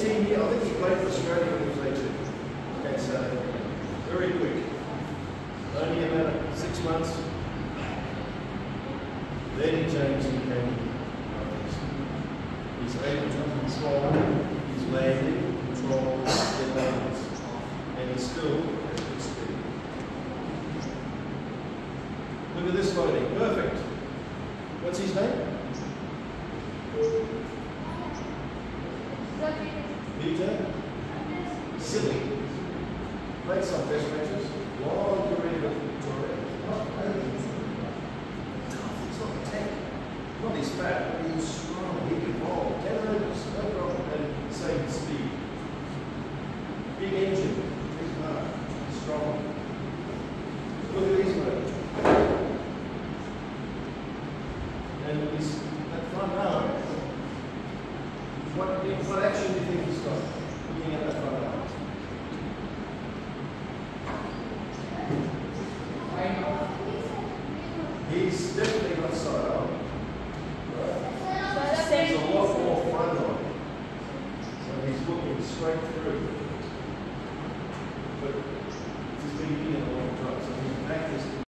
18 years, I think he played for Australia when he was 18. Okay, so very quick. Only about 6 months. Then he changed and came. He's able to control his landing, control their balance, and he's still at good speed. Look at this loading, perfect. What's his name? Peter? Silly. Played some test matches. Long career with Victoria. He's not a tank. Not his fat, but he's strong. He can bowl. 10 overs, no problem. And same speed. Big engine. Big heart. Strong. Look at these loadings. And he's at front arm. What action do you think he's got? Looking at that front arm. He's definitely got side arm. Right? There's a lot more front on him. So he's looking straight through. But he's been in a long time, so he's practiced.